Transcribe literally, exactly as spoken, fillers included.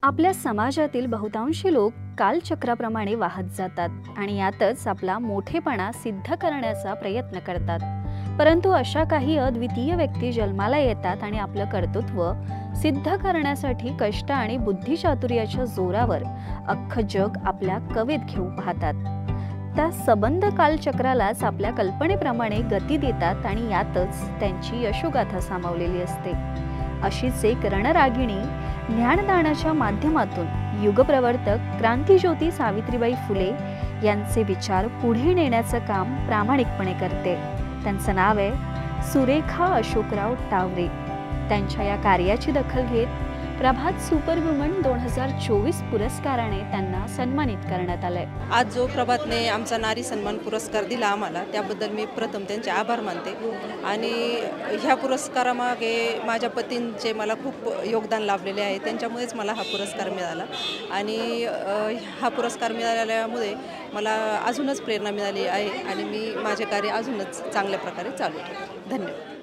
आपल्या समाजातील बहुतांशी लोक कालचक्राप्रमाणे वाहत जातात आणि यातच आपला मोठेपणा सिद्ध करण्याचा प्रयत्न करतात। परंतु अशा काही अद्वितीय व्यक्ती जन्माला येतात आणि आपलं कर्तृत्व सिद्ध करण्यासाठी कष्ट आणि बुद्धिचातुर्याच्या जोरावर अख्खं जग आपल्या कवेत घेऊ पाहतात। त्या सबंध कालचक्रालाच आपल्या कल्पनेप्रमाणे गती देतात आणि यातच त्यांची यशोगाथा सामावलेली असते। अशीच एक रणरागिणी ज्ञानदानाच्या माध्यमातून युगप्रवर्तक क्रांतिज्योती सावित्रीबाई फुले यांचे विचार पुढे नेण्याचं काम प्रामाणिकपणे करते। त्यांचं नाव आहे सुरेखा अशोकराव टावरे। त्यांच्या या कार्याची दखल घेत प्रभात सुपरवुमन दोन हजार चोवीस पुरस्काराने त्यांना सन्मानित करण्यात आले। आज जो प्रभातने आमचा नारी सन्मान पुरस्कार दिला आम्हाला, त्याबद्दल मी प्रथम त्यांचे आभार मानते। आणि ह्या पुरस्कारामागे माझ्या पतींचे मला खूप योगदान लाभलेले आहे, त्यांच्यामुळेच मला हा पुरस्कार मिळाला। आणि हा पुरस्कार मिळाल्यामुळे मला अजूनच प्रेरणा मिळाली आहे आणि मी माझे कार्य अजूनच चांगल्या प्रकारे चालू ठेवते। धन्यवाद।